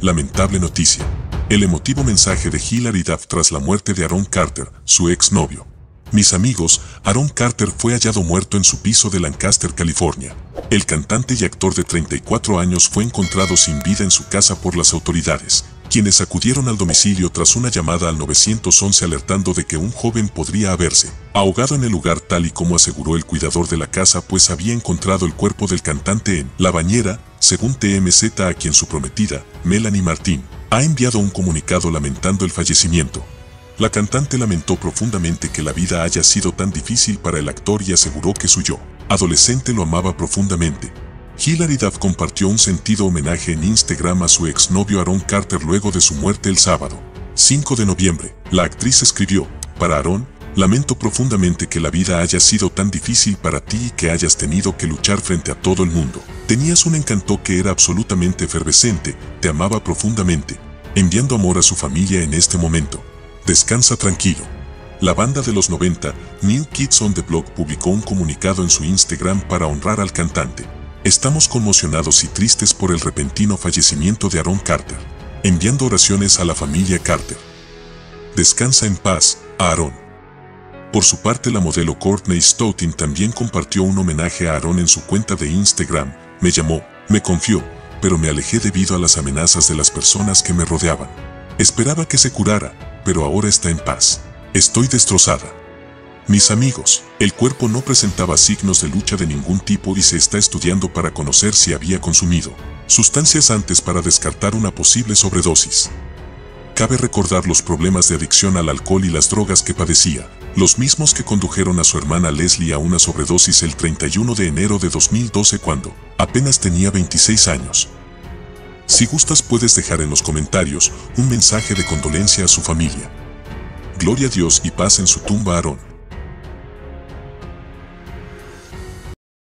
lamentable noticia. El emotivo mensaje de Hilary Duff tras la muerte de Aaron Carter, su exnovio. Mis amigos, Aaron Carter fue hallado muerto en su piso de Lancaster, California. El cantante y actor de 34 años fue encontrado sin vida en su casa por las autoridades, quienes acudieron al domicilio tras una llamada al 911 alertando de que un joven podría haberse ahogado en el lugar, tal y como aseguró el cuidador de la casa, pues había encontrado el cuerpo del cantante en la bañera, según TMZ, a quien su prometida, Melanie Martin, ha enviado un comunicado lamentando el fallecimiento. La cantante lamentó profundamente que la vida haya sido tan difícil para el actor y aseguró que su yo adolescente lo amaba profundamente. Hilary Duff compartió un sentido homenaje en Instagram a su exnovio Aaron Carter luego de su muerte el sábado, 5 de noviembre. La actriz escribió: para Aaron, lamento profundamente que la vida haya sido tan difícil para ti y que hayas tenido que luchar frente a todo el mundo. Tenías un encanto que era absolutamente efervescente, te amaba profundamente, enviando amor a su familia en este momento. Descansa tranquilo. La banda de los 90, New Kids on the Block, publicó un comunicado en su Instagram para honrar al cantante. Estamos conmocionados y tristes por el repentino fallecimiento de Aaron Carter, enviando oraciones a la familia Carter. Descansa en paz, Aaron. Por su parte, la modelo Courtney Stoughton también compartió un homenaje a Aaron en su cuenta de Instagram. Me llamó, me confió, pero me alejé debido a las amenazas de las personas que me rodeaban. Esperaba que se curara, pero ahora está en paz. Estoy destrozada. Mis amigos, el cuerpo no presentaba signos de lucha de ningún tipo y se está estudiando para conocer si había consumido sustancias antes para descartar una posible sobredosis. Cabe recordar los problemas de adicción al alcohol y las drogas que padecía, los mismos que condujeron a su hermana Leslie a una sobredosis el 31 de enero de 2012 cuando apenas tenía 26 años. Si gustas, puedes dejar en los comentarios un mensaje de condolencia a su familia. Gloria a Dios y paz en su tumba, Aaron.